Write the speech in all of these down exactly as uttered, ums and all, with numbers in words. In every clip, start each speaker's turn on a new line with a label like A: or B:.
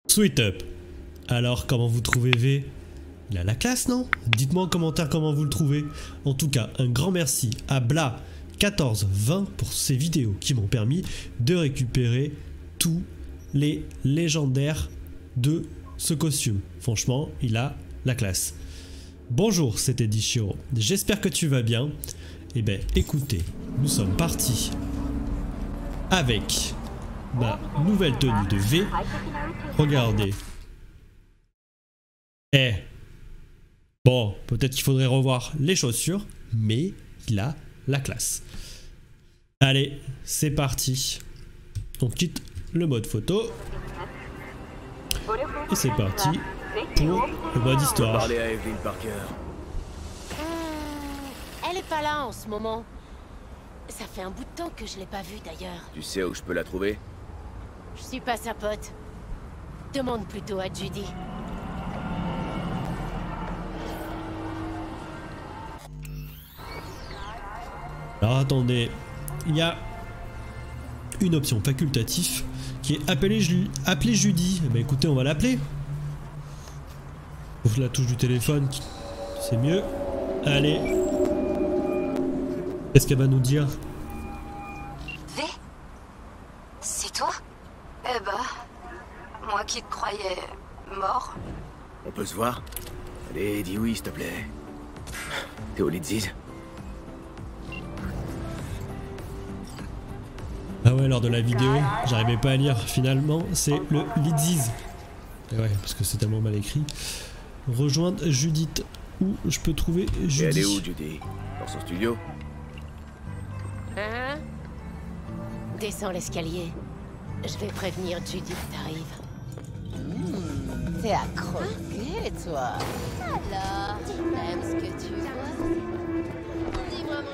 A: Sweet up. Alors, comment vous trouvez V? Il a la classe, non? Dites-moi en commentaire comment vous le trouvez. En tout cas, un grand merci à Bla quatorze vingt pour ces vidéos qui m'ont permis de récupérer tous les légendaires de ce costume. Franchement, il a la classe. Bonjour, c'était Dishiro. J'espère que tu vas bien. Eh ben, écoutez, nous sommes partis avec ma nouvelle tenue de V. Regardez. Eh. Bon, peut-être qu'il faudrait revoir les chaussures, mais il a la classe. Allez, c'est parti. On quitte le mode photo. Et c'est parti pour le mode histoire.
B: Parler à Evelyn Parker.
C: Elle est pas là en ce moment. Ça fait un bout de temps que je l'ai pas vue d'ailleurs.
B: Tu sais où je peux la trouver?
C: Je suis pas sa pote. Demande plutôt à Judy.
A: Alors attendez, il y a une option facultative qui est appeler, appeler Judy. Eh ben écoutez, on va l'appeler. Ouvre la touche du téléphone, c'est mieux. Allez. Qu'est-ce qu'elle va nous dire?
D: V? C'est toi? Eh bah, moi qui te croyais mort.
B: On peut se voir? Allez, dis oui, s'il te plaît. T'es au Lidziz?
A: Ah ouais, lors de la vidéo, j'arrivais pas à lire. Finalement, c'est le Lidziz. Ouais, parce que c'est tellement mal écrit. Rejoindre Judith. Où je peux trouver Judy?
B: Et elle est où, Judy? Dans son studio?
C: Hein? Descends l'escalier. Je vais prévenir Judy que t'arrives.
E: Mmh, T'es à croquer, toi. Alors, t'aimes ce que tu vois? Dis-moi, mon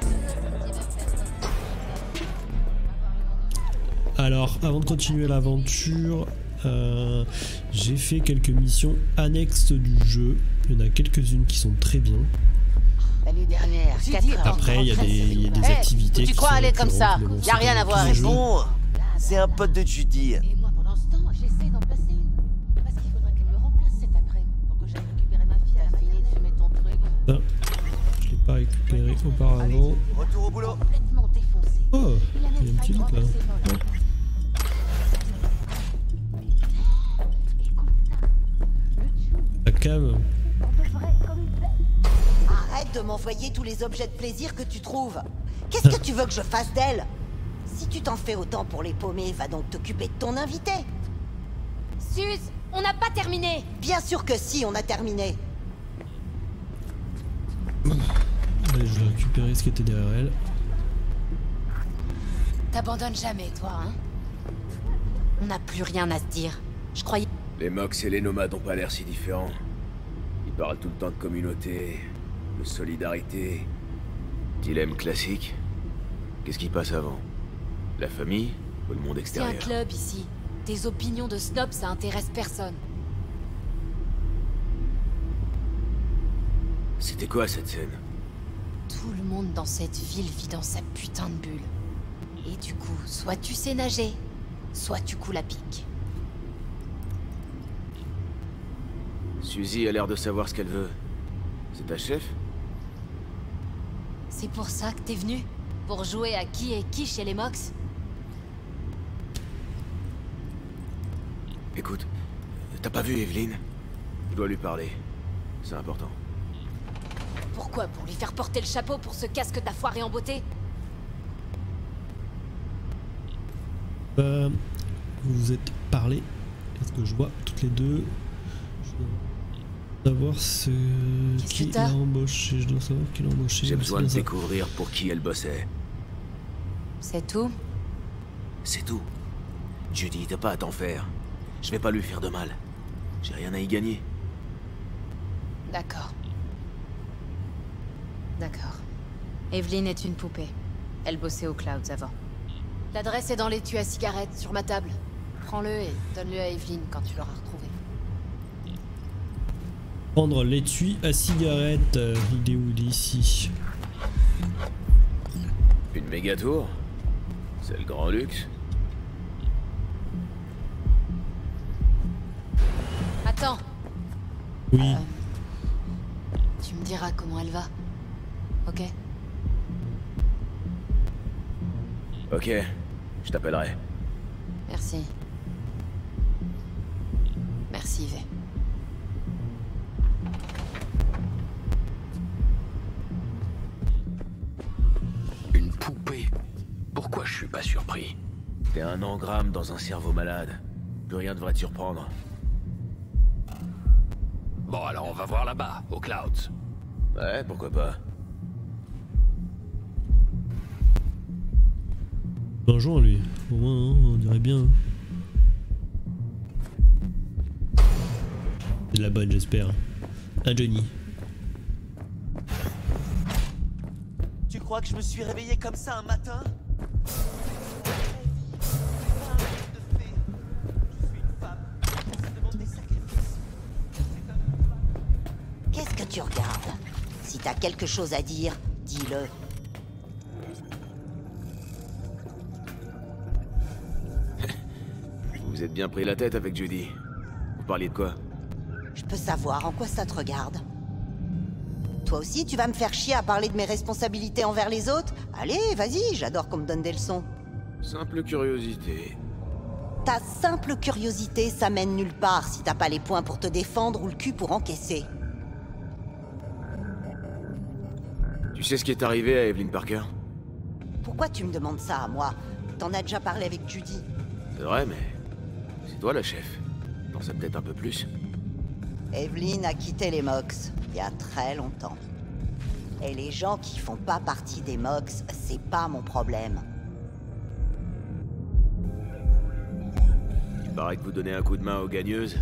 A: Alors, avant de continuer l'aventure, euh, j'ai fait quelques missions annexes du jeu. Il y en a quelques-unes qui sont très bien.
E: L'année dernière, quatre heures.
A: Après, il y a des, il y a des
E: Hey,
A: activités
E: tu
A: qui
E: crois
A: sont
E: aller comme ça?
A: récurrentes, mais bon,
E: Y a
A: c'est
E: rien
A: comme
E: à
A: tous
E: voir
A: les
E: avec
A: jeux.
F: Bon, c'est un pote de Judy.
E: Et moi, pendant ce temps, j'essaie d'en placer une. Parce qu'il faudrait qu'elle me remplace cet après-midi pour que j'aille récupérer ma fille à la fini de fumer ton truc.
A: Ah, je l'ai pas récupéré auparavant.
F: Retour au boulot.
E: Complètement défoncé.
A: Oh,
E: Il a
A: il y a un petit doute là. Ouais. La cave.
G: Arrête de m'envoyer tous les objets de plaisir que tu trouves. Qu'est-ce que tu veux que je fasse d'elle? Si tu t'en fais autant pour les paumer, va donc t'occuper de ton invité.
C: Suze, on n'a pas terminé.
G: Bien sûr que si, on a terminé.
A: Allez, je vais récupérer ce qui était derrière elle.
C: T'abandonnes jamais, toi, hein? On n'a plus rien à se dire. Je croyais...
B: Les Mox et les nomades ont pas l'air si différents. Ils parlent tout le temps de communauté, de solidarité. Dilemme classique. Qu'est-ce qui passe avant? La famille ou le monde
C: C'est un
B: extérieur?
C: club ici. Tes opinions de snob, ça intéresse personne.
B: C'était quoi cette scène?
C: Tout le monde dans cette ville vit dans sa putain de bulle. Et du coup, soit tu sais nager, soit tu coules à pic.
B: Suzy a l'air de savoir ce qu'elle veut. C'est ta chef?
C: C'est pour ça que t'es venu? Pour jouer à qui est qui chez les Mox?
B: Écoute, t'as pas vu Evelyn? Je dois lui parler. C'est important.
C: Pourquoi? Pour lui faire porter le chapeau pour ce casque t'as foiré en beauté?
A: Euh, vous vous êtes parlé. Est-ce que je vois toutes les deux? Je dois savoir ce qui l'a embauché. Je dois savoir qui l'a embauché.
B: J'ai besoin de
A: ça.
B: découvrir pour qui elle bossait.
C: C'est tout?
B: C'est tout. Judy, t'as pas à t'en faire. Je vais pas lui faire de mal. J'ai rien à y gagner.
C: D'accord. D'accord. Evelyn est une poupée. Elle bossait aux Clouds avant. L'adresse est dans l'étui à cigarettes sur ma table. Prends-le et donne-le à Evelyn quand tu l'auras retrouvé.
A: Prendre l'étui à cigarette. Euh, il est où? Il est ici.
B: Une méga tour? C'est le grand luxe.
C: Attends.
A: Oui.
C: Euh, tu me diras comment elle va. Ok?
B: Ok, je t'appellerai.
C: Merci. Merci, V.
H: Une poupée? Pourquoi je suis pas surpris?
B: T'es un engramme dans un cerveau malade. Plus rien devrait te surprendre.
H: Bon, alors on va voir là-bas, aux Clouds.
B: Ouais, pourquoi pas.
A: Bonjour lui. Au moins, hein, on dirait bien. Hein. C'est de la bonne, j'espère. Un Johnny.
F: Tu crois que je me suis réveillé comme ça un matin?
G: Qu'est-ce que tu regardes? Si t'as quelque chose à dire, dis-le.
B: Vous vous êtes bien pris la tête avec Judy. Vous parliez de quoi?
G: Je peux savoir en quoi ça te regarde. Toi aussi, tu vas me faire chier à parler de mes responsabilités envers les autres? Allez, vas-y, j'adore qu'on me donne des leçons.
B: Simple curiosité.
G: Ta simple curiosité, ça mène nulle part si t'as pas les poings pour te défendre ou le cul pour encaisser.
B: Tu sais ce qui est arrivé à Evelyn Parker?
G: Pourquoi tu me demandes ça à moi? T'en as déjà parlé avec Judy.
B: C'est vrai, mais... c'est toi la chef. T'en sais peut-être un peu plus.
G: Evelyn a quitté les Mox il y a très longtemps. Et les gens qui font pas partie des Mox, c'est pas mon problème.
B: Il paraît que vous donnez un coup de main aux gagneuses.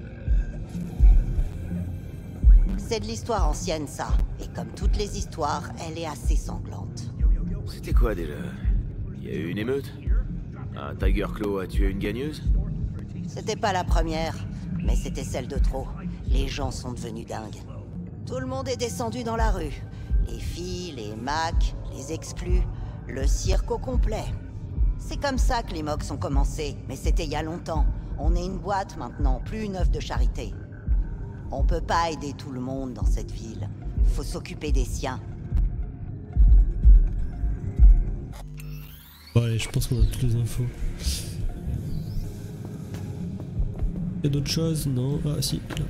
G: C'est de l'histoire ancienne, ça. Et comme toutes les histoires, elle est assez sanglante.
B: C'était quoi déjà? Il y a eu une émeute? Un Tiger Claw a tué une gagneuse?
G: C'était pas la première, mais c'était celle de trop. Les gens sont devenus dingues. Tout le monde est descendu dans la rue. Les filles, les Macs, les exclus, le cirque au complet. C'est comme ça que les Mox ont commencé, mais c'était il y a longtemps. On est une boîte maintenant, plus une œuvre de charité. On peut pas aider tout le monde dans cette ville. Faut s'occuper des siens.
A: Ouais, je pense qu'on a toutes les infos. Y'a d'autres choses? Non. Ah si, là.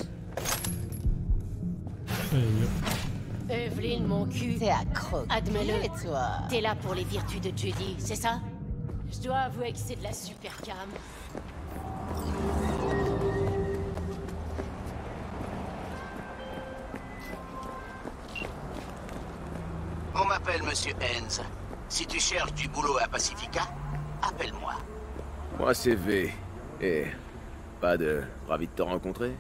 A: Allez, on y va.
E: Evelyn, mon cul.
D: T'es accro.
E: Admets-le.
D: Et toi?
E: T'es là pour les vertus de Judy, c'est ça? Je dois avouer que c'est de la super cam.
H: On m'appelle Monsieur Hens. Si tu cherches du boulot à Pacifica, appelle-moi.
B: Moi c'est V. Et... pas de... ravi de te rencontrer?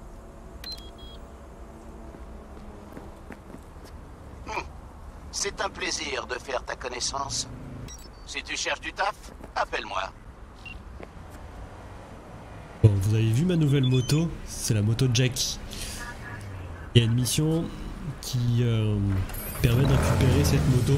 H: Hum. C'est un plaisir de faire ta connaissance. Si tu cherches du taf, appelle-moi.
A: Bon, vous avez vu ma nouvelle moto? C'est la moto Jackie. Il y a une mission qui euh, permet de récupérer cette moto.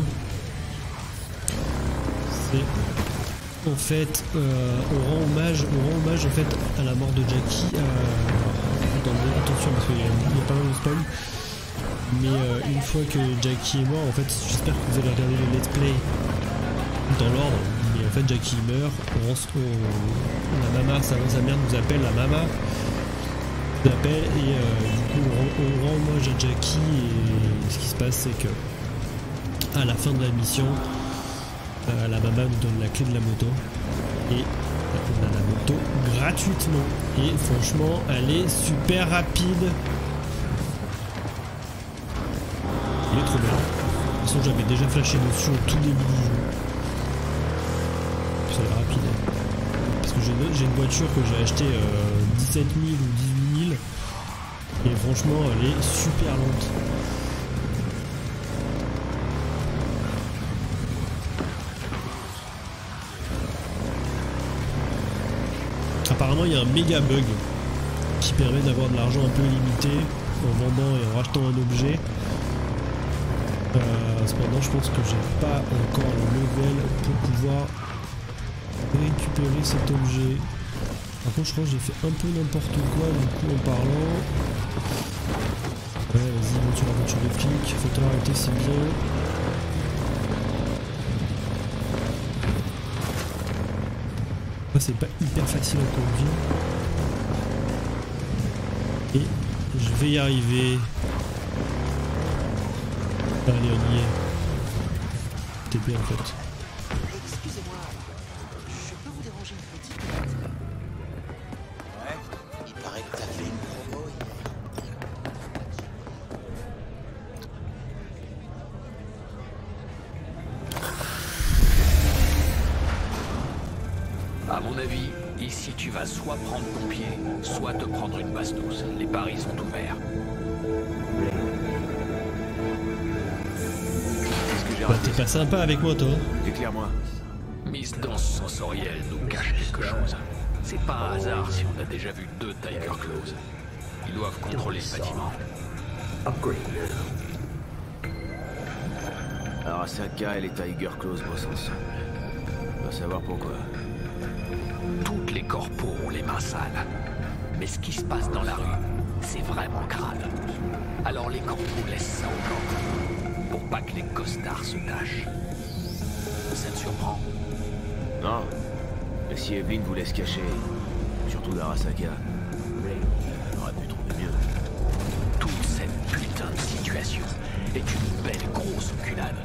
A: C'est en fait, euh, on rend hommage, on rend hommage en fait à la mort de Jackie. Euh, dans le, attention parce qu'il y, y a pas mal de spoil. Mais euh, une fois que Jackie est mort, en fait, j'espère que vous allez regarder le let's play dans l'ordre. Mais en fait, Jackie meurt. On, on, la mama, sa, sa mère nous appelle, la mama nous appelle et euh, du coup on, on rend hommage à Jackie. Et ce qui se passe, c'est que à la fin de la mission, euh, la mama nous donne la clé de la moto et on a la moto gratuitement. Et franchement, elle est super rapide. Il est trop bien. De toute façon, j'avais déjà flashé dessus au tout début du jeu. Ça va rapide. Parce que j'ai une voiture que j'ai achetée euh, dix-sept mille ou dix-huit mille. Et franchement, elle est super lente. Apparemment, il y a un méga bug qui permet d'avoir de l'argent un peu illimité en vendant et en rachetant un objet. Euh, cependant, je pense que j'ai pas encore le level pour pouvoir récupérer cet objet. Par contre je crois que j'ai fait un peu n'importe quoi du coup en parlant. Ouais vas-y, monte sur la voiture des flics, faut te l'arrêter, c'est bien. Moi c'est pas hyper facile à conduire. Et je vais y arriver. Allez on y est. T'es bien en fait.
F: Excusez-moi, je peux vous déranger une petite minute? Ouais, il paraît que t'as fait une promo hier.
I: À mon avis, ici tu vas soit prendre ton pied, soit te prendre une bastos. Les paris sont ouverts.
B: Qu'est-ce que j'ai
A: Bah,
B: raté?
A: t'es pas sympa avec moi toi.
B: Éclaire-moi.
I: Miss Danse Sensorielle nous cache quelque chose. C'est pas un hasard si on a déjà vu deux Tiger Claws. Ils doivent contrôler ce bâtiment.
B: Arasaka et les Tiger Claws bossent ensemble. On va savoir pourquoi.
I: Toutes les corpos ont les mains sales. Mais ce qui se passe dans la rue, c'est vraiment crade. Alors les corpos laissent ça au camp. Pour pas que les costards se tâchent. Ça te surprend?
B: Non. Mais si Evelyn voulait se cacher, surtout d'Arasaka, elle aurait pu trouver mieux.
I: Toute cette putain de situation est une belle grosse enculade.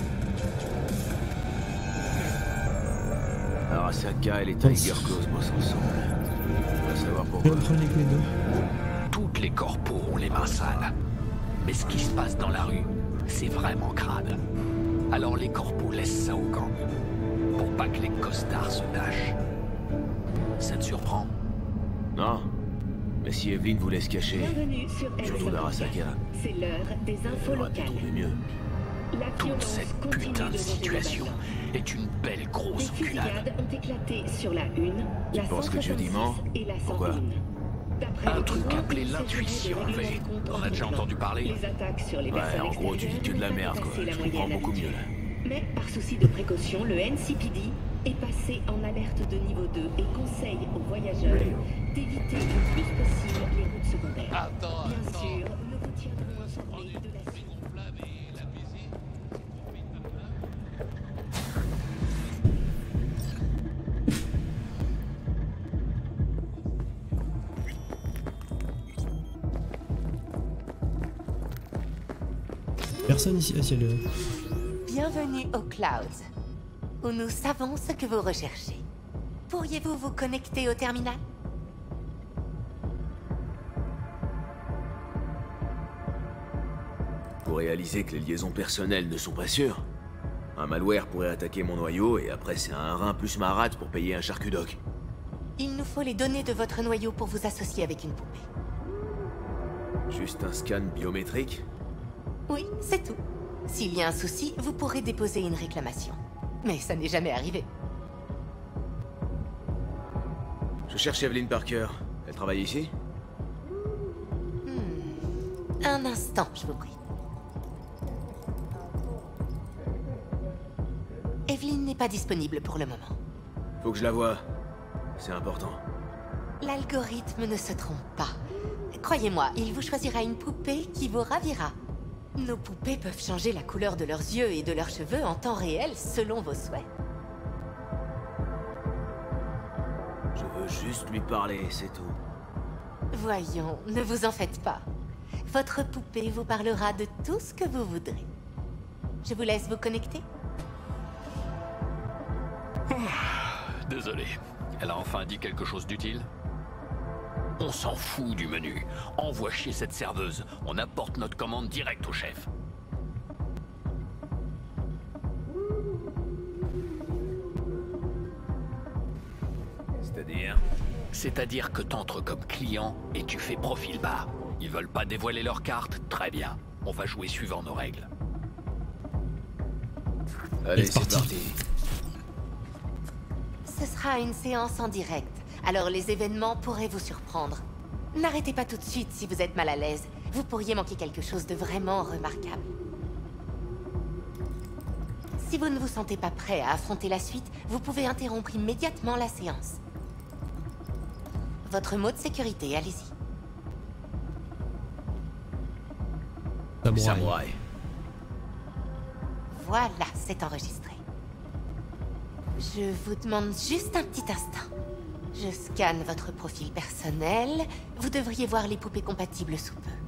B: Arasaka et les Tiger Claws bossent ensemble. On va savoir pourquoi.
I: Toutes les corpos ont les mains sales. Mais ce qui se passe dans la rue, c'est vraiment crade. Alors les corpos laissent ça au gang. Pour pas que les costards se tâchent. Ça te surprend?
B: Non. Mais si Evelyn voulait se cacher,
J: Bienvenue sur
B: surtout d'Arasaka,
J: c'est l'heure des infos
B: elle aurait pu
J: locales.
B: trouver mieux.
J: La
I: Toute
J: violence
I: cette
J: continue
I: putain de
J: de monter
I: situation
J: au Bataclan.
I: est une belle
J: Des
I: grosse enculade.
J: fusillades ont éclaté sur la une, la
B: penses que
J: cent
B: Judy ment?
J: soixante-six et la
B: Pourquoi?
J: cent un. D'après
I: Un
J: les
I: truc
J: documents,
I: appelé
J: il s'agirait
I: l'intuition,
J: de règlements
I: V.
J: de compte
I: T'en as déjà
J: entre
I: entendu parler?
J: Les attaques sur les
B: Ouais,
J: personnes
B: en gros, tu dis que de la
J: extérieures
B: merde,
J: n'ont
B: quoi.
J: pas dépassé
B: Je
J: la
B: comprends
J: moyenne
B: beaucoup mieux,
J: habituelle.
B: là.
J: Mais par souci de précaution, le N C P D est passé en alerte de niveau deux et conseille aux voyageurs d'éviter le plus possible les routes secondaires.
I: Attends,
J: Bien
I: attends.
J: sûr, nous vous tiendrons informés de la suite.
A: Personne ici. Ah, si, elle est là.
E: Bienvenue aux Clouds, où nous savons ce que vous recherchez. Pourriez-vous vous connecter au terminal?
B: Pour réaliser que les liaisons personnelles ne sont pas sûres. Un malware pourrait attaquer mon noyau et après c'est un rein plus ma rate pour payer un charcudoc.
E: Il nous faut les données de votre noyau pour vous associer avec une poupée.
B: Juste un scan biométrique?
E: Oui, c'est tout. S'il y a un souci, vous pourrez déposer une réclamation. Mais ça n'est jamais arrivé.
B: Je cherche Evelyn Parker. Elle travaille ici?
E: Hmm. Un instant, je vous prie. Evelyn n'est pas disponible pour le moment.
B: Faut que je la voie. C'est important.
E: L'algorithme ne se trompe pas. Croyez-moi, il vous choisira une poupée qui vous ravira. Nos poupées peuvent changer la couleur de leurs yeux et de leurs cheveux en temps réel selon vos souhaits.
B: Je veux juste lui parler, c'est tout.
E: Voyons, ne vous en faites pas. Votre poupée vous parlera de tout ce que vous voudrez. Je vous laisse vous connecter.
I: Désolé. Elle a enfin dit quelque chose d'utile? On s'en fout du menu. Envoie chier cette serveuse. On apporte notre commande direct au chef.
B: C'est-à-dire?
I: C'est-à-dire que t'entres comme client et tu fais profil bas. Ils veulent pas dévoiler leurs cartes? Très bien. On va jouer suivant nos règles.
B: Allez,
A: C'est
B: c'est
A: parti.
B: parti.
E: Ce sera une séance en direct, alors les événements pourraient vous surprendre. N'arrêtez pas tout de suite si vous êtes mal à l'aise. Vous pourriez manquer quelque chose de vraiment remarquable. Si vous ne vous sentez pas prêt à affronter la suite, vous pouvez interrompre immédiatement la séance. votre mot de sécurité, allez-y.
A: Samouraï.
B: Samouraï.
E: Voilà, c'est enregistré. Je vous demande juste un petit instant. Je scanne votre profil personnel. Vous devriez voir les poupées compatibles sous peu.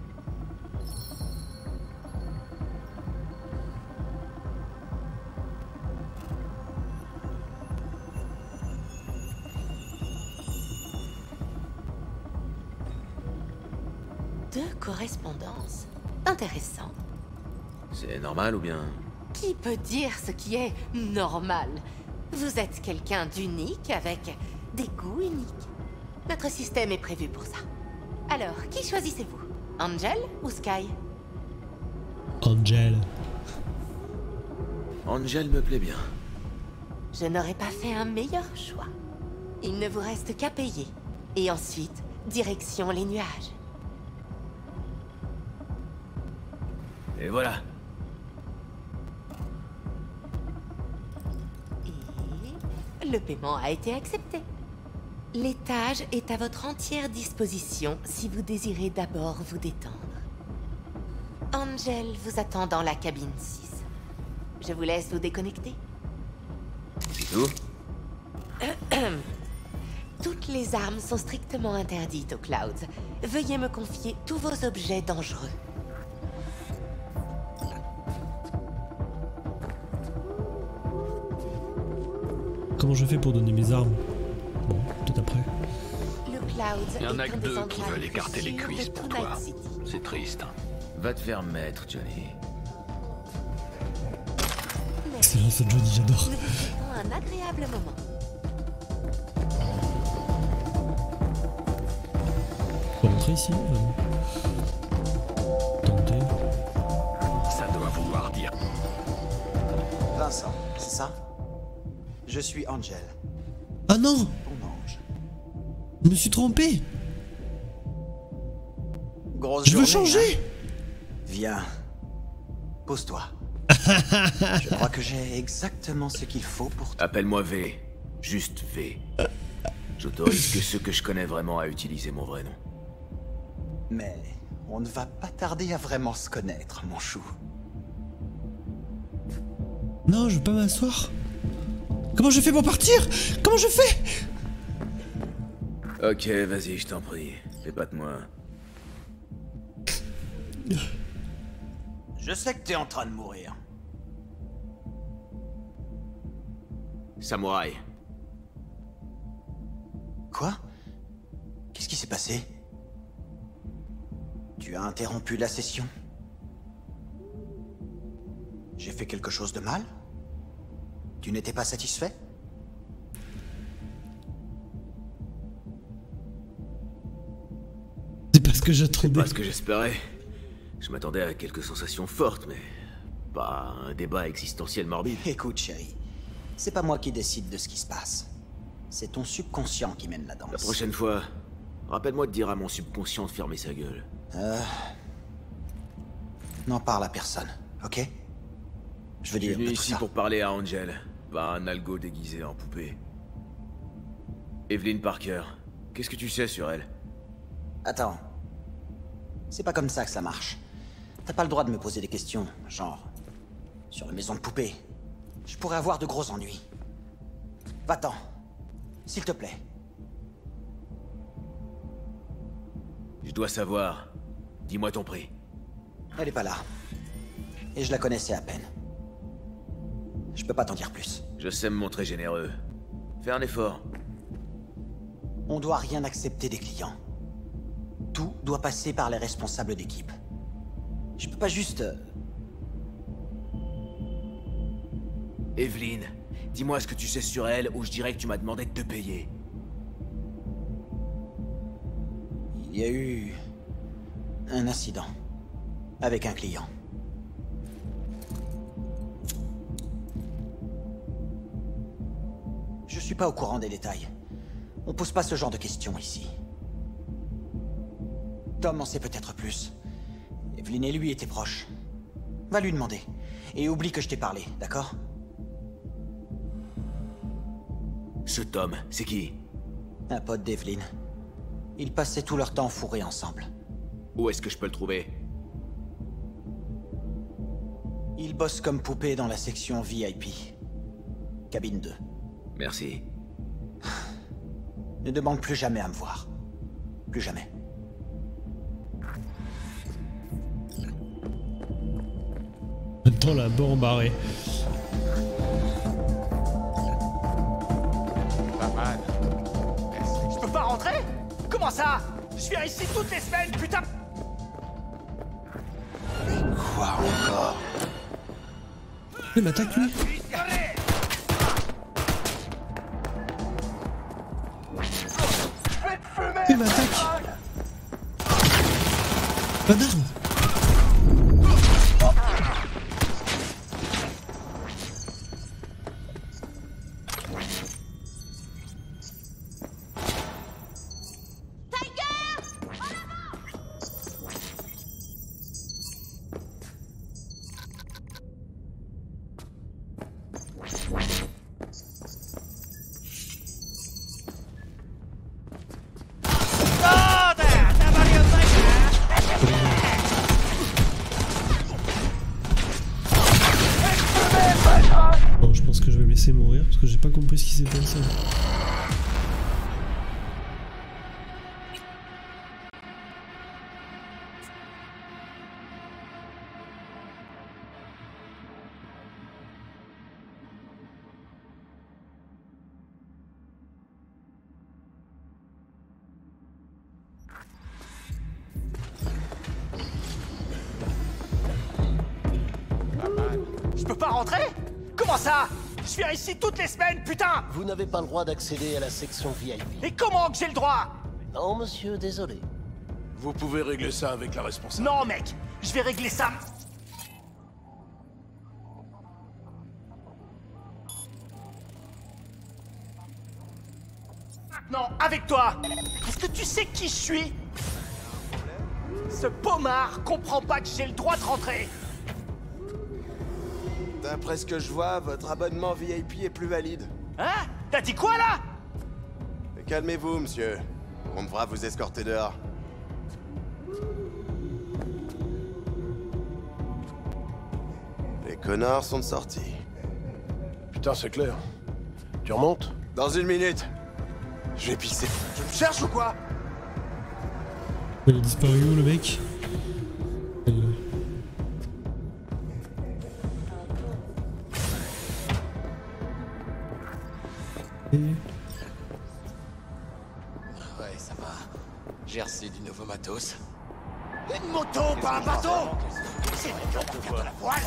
E: Deux correspondances. Intéressant.
B: C'est normal ou bien...
E: Qui peut dire ce qui est normal? Vous êtes quelqu'un d'unique avec des goûts uniques. Notre système est prévu pour ça. Alors, qui choisissez-vous? Angel ou Sky?
A: Angel.
B: Angel me plaît bien.
E: Je n'aurais pas fait un meilleur choix. Il ne vous reste qu'à payer. Et ensuite, direction les nuages.
B: Et voilà.
E: Et le paiement a été accepté. L'étage est à votre entière disposition si vous désirez d'abord vous détendre. Angel vous attend dans la cabine six. Je vous laisse vous déconnecter.
B: C'est tout?
E: Toutes les armes sont strictement interdites aux Clouds. Veuillez me confier tous vos objets dangereux.
A: Comment je fais pour donner mes armes? Bon, peut-être après.
E: Le Clouds
I: Il y en a
E: est
I: que
E: un des
I: deux qui
E: endroits
I: veulent
E: les
I: écarter
E: plus
I: les
E: sûrs
I: cuisses
E: de
I: pour
E: Night
I: toi.
E: City.
I: C'est triste.
B: Va te faire mettre, Johnny.
A: C'est là, ça, Johnny, j'adore.
E: Nous vous souhaitons un agréable moment.
A: Faut rentrer ici euh... Tenter.
I: Ça doit vouloir dire.
F: Vincent, c'est ça? Je suis Angel,
A: Ah non!
F: ton ange.
A: Je me suis trompé!
F: Grosse
A: Je veux
F: journée,
A: changer!
F: hein? Viens. Pose-toi. Je crois que j'ai exactement ce qu'il faut pour toi.
B: Appelle-moi V. Juste V. J'autorise que ceux que je connais vraiment à utiliser mon vrai nom.
F: Mais on ne va pas tarder à vraiment se connaître, mon chou.
A: Non, je veux pas m'asseoir. Comment je fais pour partir? Comment je fais?
B: Ok, vas-y, je t'en prie. Épate-moi.
F: Je sais que t'es en train de mourir.
B: Samouraï.
F: Quoi? Qu'est-ce qui s'est passé? Tu as interrompu la session? J'ai fait quelque chose de mal? Tu n'étais pas satisfait?
A: C'est pas ce que j'attendais.
B: Pas ce que j'espérais. Je m'attendais à quelques sensations fortes, mais pas à un débat existentiel morbide.
F: Écoute, chérie, c'est pas moi qui décide de ce qui se passe. C'est ton subconscient qui mène la danse.
B: La prochaine fois, rappelle-moi de dire à mon subconscient de fermer sa gueule.
F: Euh... N'en parle à personne, ok? Je veux
B: Je suis
F: dire
B: venu
F: de tout
B: ici
F: ça.
B: pour parler à Angel, pas un algo déguisé en poupée. Evelyn Parker, qu'est-ce que tu sais sur elle?
F: Attends. C'est pas comme ça que ça marche. T'as pas le droit de me poser des questions, genre... sur la maison de poupée. Je pourrais avoir de gros ennuis. Va-t'en. S'il te plaît.
B: Je dois savoir. Dis-moi ton prix.
F: Elle est pas là. Et je la connaissais à peine. Je peux pas t'en dire plus.
B: Je sais me montrer généreux. Fais un effort.
F: On doit rien accepter des clients. Tout doit passer par les responsables d'équipe. Je peux pas juste... euh,
B: Evelyn, dis-moi ce que tu sais sur elle ou je dirais que tu m'as demandé de te payer.
F: Il y a eu... un incident. Avec un client. Je suis pas au courant des détails. On pose pas ce genre de questions ici. Tom en sait peut-être plus. Evelyn et lui étaient proches. Va lui demander. Et oublie que je t'ai parlé, d'accord?
B: Ce Tom, c'est qui?
F: Un pote d'Evelyn. Ils passaient tout leur temps fourrés ensemble.
B: Où est-ce que je peux le trouver?
F: Ils bossent comme poupées dans la section V I P. Cabine deux.
B: Merci.
F: Ne demande plus jamais à me voir. Plus jamais.
A: Dans la borne barrée.
K: Pas mal. Je peux pas rentrer? Comment ça? Je viens ici toutes les semaines, putain!
F: Quoi encore?
A: Il m'attaque lui. Il m'attaque. Pas d'arme. Bon, je pense que je vais me laisser mourir parce que j'ai pas compris ce qui s'est passé.
K: Je peux pas rentrer? Comment ça? Je viens ici toutes les semaines, putain!
L: Vous n'avez pas le droit d'accéder à la section V I P.
K: Et comment que j'ai le droit?
L: Non, monsieur, désolé.
M: Vous pouvez régler ça avec la responsable.
K: Non, mec! Je vais régler ça! Non, avec toi! Est-ce que tu sais qui je suis? Ce pommard comprend pas que j'ai le droit de rentrer!
M: D'après ce que je vois, votre abonnement V I P est plus valide.
K: Hein? T'as dit quoi, là?
M: Calmez-vous, monsieur. On devra vous escorter dehors. Les connards sont de sortie. Putain, c'est clair. Tu remontes? Dans une minute. Je vais pisser. Tu me cherches ou quoi?
A: Il a disparu où le mec?
L: Ouais, ça va. J'ai reçu du nouveau matos.
K: Une moto, pas un bateau! C'est dur de faire de la voile!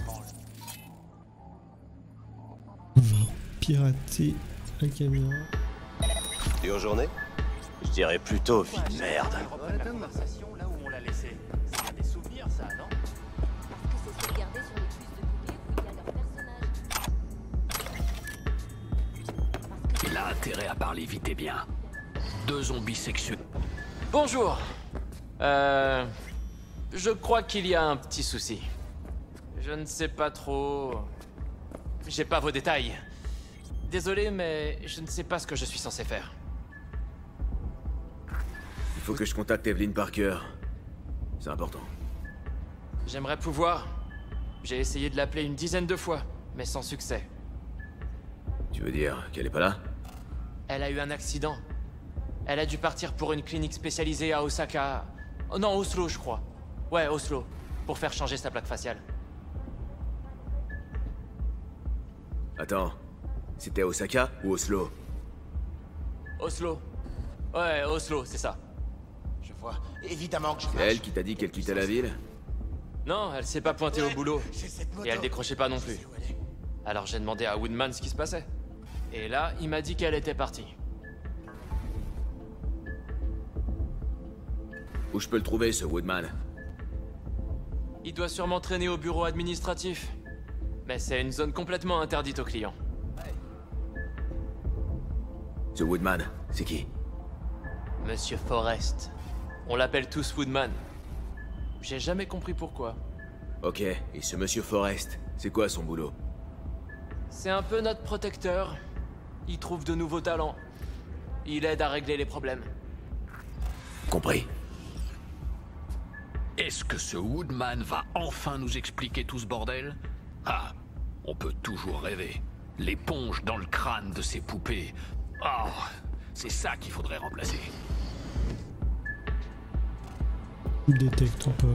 A: On va pirater la caméra.
M: Dure journée? Je dirais plutôt vie de merde.
K: La conversation là où on l'a laissé. Ça a des souvenirs, ça, non?
C: Que c'est sauvegardé sur les puces de poupées où il y a leur personnage.
I: Il a intérêt à parler vite et bien. Deux zombies sexuels.
N: Bonjour. Euh... Je crois qu'il y a un petit souci. Je ne sais pas trop... J'ai pas vos détails. Désolé, mais je ne sais pas ce que je suis censé faire.
B: Il faut que je contacte Evelyn Parker. C'est important.
N: J'aimerais pouvoir. J'ai essayé de l'appeler une dizaine de fois, mais sans succès.
B: Tu veux dire qu'elle est pas là?
N: Elle a eu un accident. Elle a dû partir pour une clinique spécialisée à Osaka... Oh non, Oslo, je crois. Ouais, Oslo. Pour faire changer sa plaque faciale.
B: Attends. C'était Osaka ou Oslo?
N: Oslo. Ouais, Oslo, c'est ça.
K: Je vois. Évidemment que je
B: C'est elle qui t'a dit qu'elle quittait la ville?
N: Non, elle s'est pas pointée au boulot. Et elle décrochait pas non plus. Alors j'ai demandé à Woodman ce qui se passait. Et là, il m'a dit qu'elle était partie.
B: Où je peux le trouver, ce Woodman?
N: Il doit sûrement traîner au bureau administratif. Mais c'est une zone complètement interdite aux clients.
B: Ce Woodman, c'est qui?
N: Monsieur Forrest. On l'appelle tous Woodman. J'ai jamais compris pourquoi.
B: Ok, et ce Monsieur Forrest, c'est quoi son boulot?
N: C'est un peu notre protecteur. Il trouve de nouveaux talents. Il aide à régler les problèmes.
B: compris.
I: Est-ce que ce Woodman va enfin nous expliquer tout ce bordel? Ah, on peut toujours rêver. L'éponge dans le crâne de ces poupées. Oh, c'est ça qu'il faudrait remplacer.
A: Il détecte ou pas?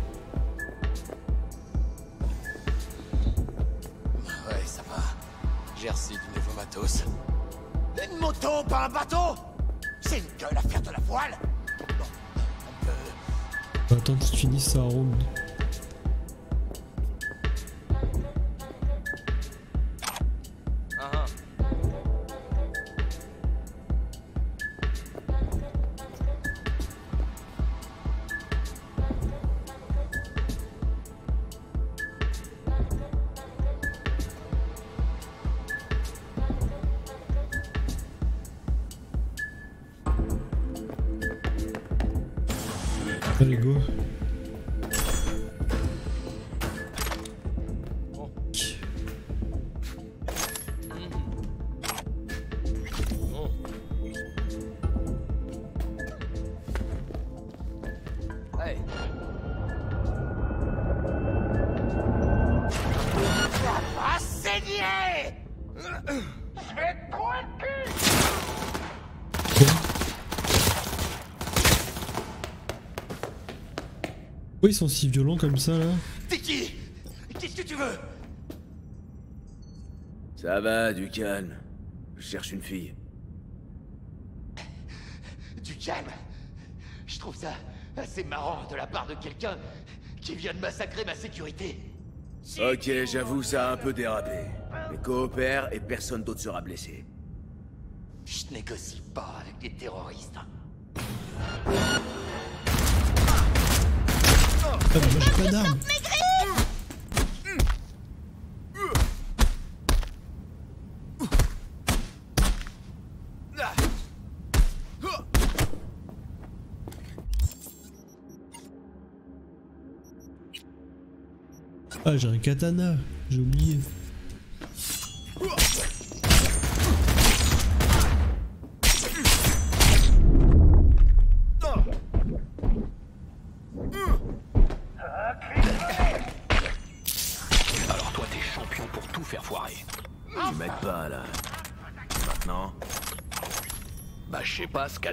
L: Ouais, ça va. J'ai reçu du nouveau matos.
K: Une moto, pas un bateau? C'est une gueule à faire de la voile? Bon, on peut...
A: On va attendre que tu finisses sa ronde.
K: Uh-huh.
A: Allez, go.
K: Hey. Ça va saigner! Je vais te trouver le cul!
A: Pourquoi ils sont si violents comme ça là?
K: T'es qui? Qu'est-ce que tu veux?
B: Ça va, du calme. Je cherche une fille.
K: Du calme. Je trouve ça assez marrant de la part de quelqu'un qui vient de massacrer ma sécurité.
B: Ok, j'avoue, ça a un peu dérapé. Mais coopère et personne d'autre sera blessé.
K: Je négocie pas avec des terroristes.
A: Ah, mais moi j'ai pas d'armes. Ah, j'ai un katana, j'ai oublié.
I: Alors toi t'es champion pour tout faire foirer.
B: Ils m'aident pas là. Maintenant.
I: Bah je sais pas, scan.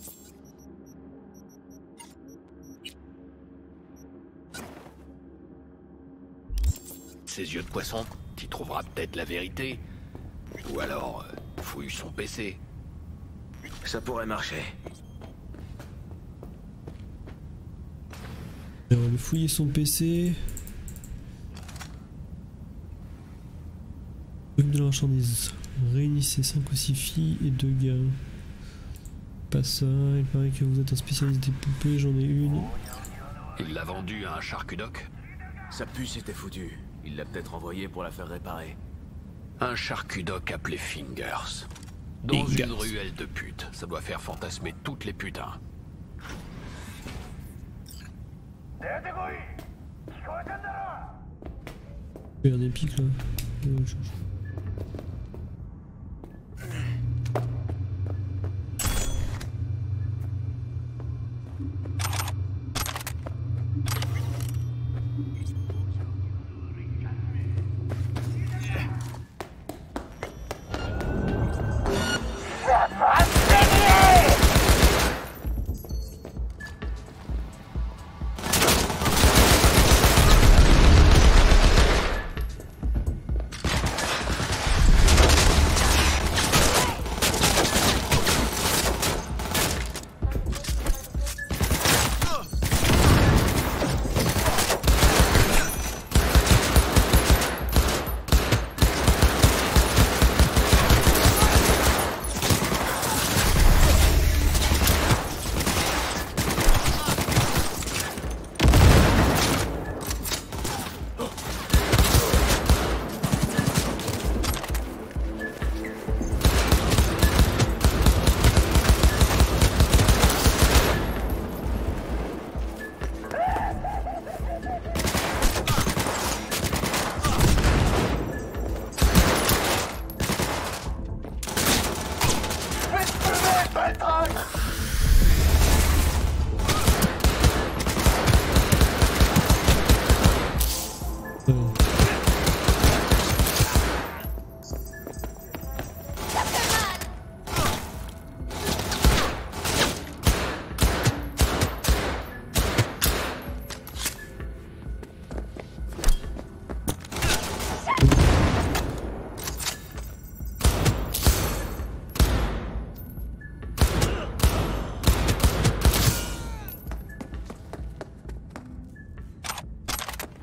I: Ses yeux de poisson, t'y trouveras peut-être la vérité. Ou alors, euh, fouille son P C.
B: Ça pourrait marcher.
A: On va lui fouiller son P C. Truc de la marchandise. Réunissez cinq ou six filles et deux gars. Pas ça, il paraît que vous êtes un spécialiste des poupées, j'en ai une.
I: Il l'a vendu à un charcudoc.
B: Sa puce était foutue. Il l'a peut-être envoyé pour la faire réparer.
I: Un charcudoc appelé Fingers. Dans
A: Fingers.
I: une ruelle de putes. Ça doit faire fantasmer toutes les putains.
A: Il y a un épique là. Euh, je-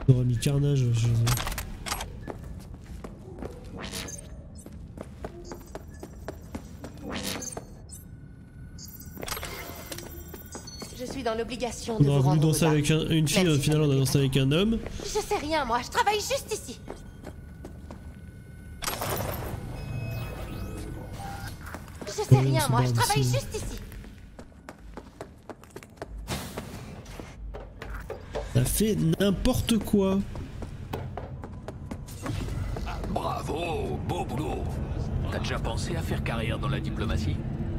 A: J'aurais mis carnage. Je...
E: Je suis dans l'obligation
A: On
E: de vous
A: aurait voulu
E: rendre
A: danser
E: aux
A: avec un- une fille,
E: Même
A: au
E: si
A: final on a dansé avec un homme.
E: Je sais rien, moi. Je travaille juste ici. Je sais
A: Ouais,
E: rien,
A: c'est
E: moi.
A: bon,
E: Je travaille
A: c'est-
E: juste ici.
A: Ça fait n'importe quoi.
I: Bravo, beau boulot. T'as déjà pensé à faire carrière dans la diplomatie?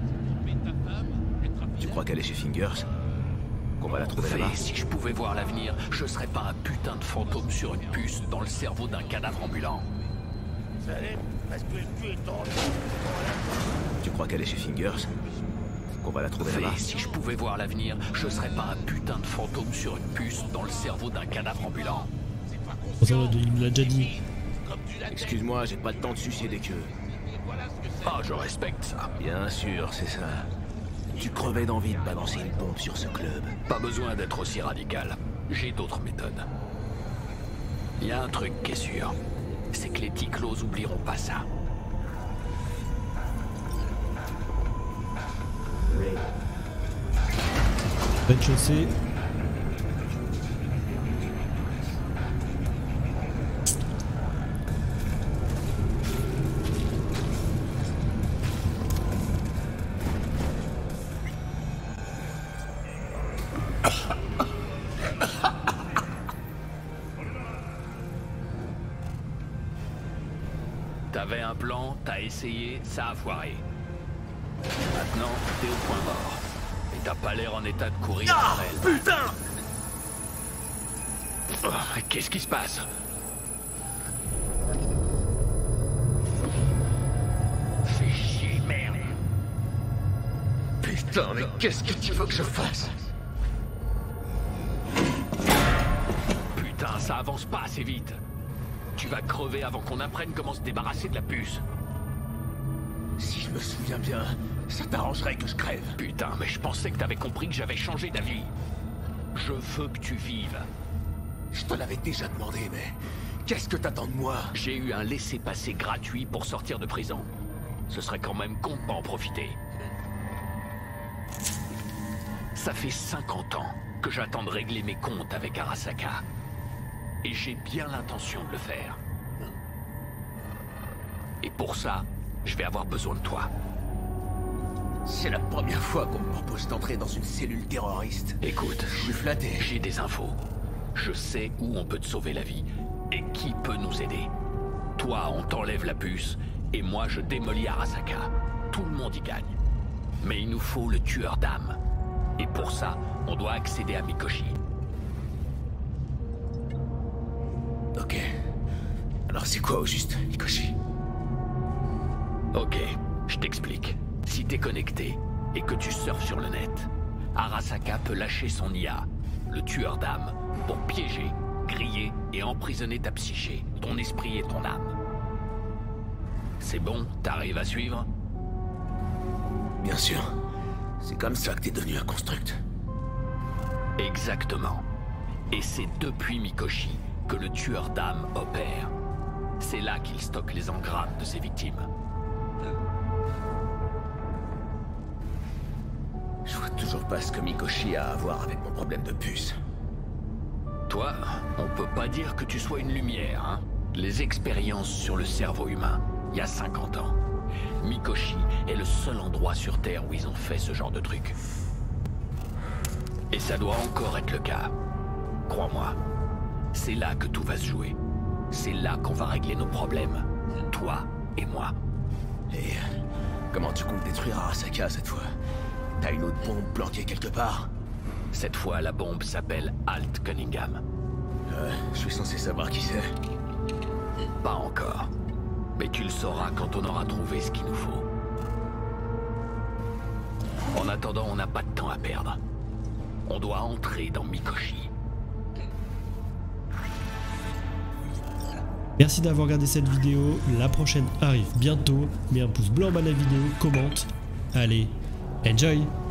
B: Tu crois qu'elle est chez Fingers? Qu'on va la trouver
I: Fais,
B: là-bas?
I: si je pouvais voir l'avenir, je serais pas un putain de fantôme sur une puce dans le cerveau d'un cadavre ambulant.
B: Tu crois qu'elle est chez Fingers? Qu'on va la trouver
I: Fais,
B: là-bas?
I: si je pouvais voir l'avenir, je serais pas un putain de fantôme sur une puce dans le cerveau d'un cadavre ambulant.
A: Ça, il me l'a déjà dit.
B: Excuse-moi, j'ai pas le temps de sucer des queues.
I: Ah, je respecte ça.
B: Bien sûr, c'est ça. Tu crevais d'envie de balancer une bombe sur ce club.
I: Pas besoin d'être aussi radical. J'ai d'autres méthodes. Il y a un truc qui est sûr. C'est que les Ticlos oublieront pas ça.
A: Rez-de-chaussée.
I: T'avais un plan, t'as essayé, ça a foiré. Maintenant, t'es au point mort. Et t'as pas l'air en état de courir
K: Ah,
I: après elle.
K: putain!
I: Oh, qu'est-ce qui se passe? Fais chier, merde.
K: Putain, mais qu'est-ce que tu veux que je fasse?
I: Putain, ça avance pas assez vite. Tu vas crever avant qu'on apprenne comment se débarrasser de la puce.
K: Si je me souviens bien, ça t'arrangerait que je crève.
I: Putain, mais je pensais que t'avais compris que j'avais changé d'avis. Je veux que tu vives.
K: Je te l'avais déjà demandé, mais qu'est-ce que t'attends de moi?
I: J'ai eu un laissez-passer gratuit pour sortir de prison. Ce serait quand même con de pas en profiter. Ça fait cinquante ans que j'attends de régler mes comptes avec Arasaka. Et j'ai bien l'intention de le faire. Et pour ça, je vais avoir besoin de toi.
K: C'est la première fois qu'on me propose d'entrer dans une cellule terroriste.
I: Écoute,
K: je suis flatté.
I: J'ai des infos. Je sais où on peut te sauver la vie et qui peut nous aider. Toi, on t'enlève la puce et moi, je démolis Arasaka. Tout le monde y gagne. Mais il nous faut le tueur d'âme. Et pour ça, on doit accéder à Mikoshi.
K: Ok. Alors c'est quoi au juste, Mikoshi?
I: Ok, je t'explique. Si t'es connecté et que tu surfes sur le net, Arasaka peut lâcher son I A, le tueur d'âme, pour piéger, griller et emprisonner ta psyché, ton esprit et ton âme. C'est bon? T'arrives à suivre?
K: Bien sûr. C'est comme ça que t'es devenu un construct.
I: Exactement. Et c'est depuis Mikoshi que le tueur d'âme opère. C'est là qu'il stocke les engrammes de ses victimes.
K: Je vois toujours pas ce que Mikoshi a à voir avec mon problème de puce.
I: Toi, on peut pas dire que tu sois une lumière, hein? Les expériences sur le cerveau humain, il y a cinquante ans. Mikoshi est le seul endroit sur Terre où ils ont fait ce genre de truc. Et ça doit encore être le cas. Crois-moi. C'est là que tout va se jouer. C'est là qu'on va régler nos problèmes. Toi et moi.
K: Et comment tu comptes détruire Arasaka cette fois? T'as une autre bombe planquée quelque part?
I: Cette fois, la bombe s'appelle Alt Cunningham.
K: Euh, je suis censé savoir qui c'est.
I: Pas encore. Mais tu le sauras quand on aura trouvé ce qu'il nous faut. En attendant, on n'a pas de temps à perdre. On doit entrer dans Mikoshi.
A: Merci d'avoir regardé cette vidéo. La prochaine arrive bientôt. Mets un pouce bleu en bas de la vidéo, commente. Allez, enjoy!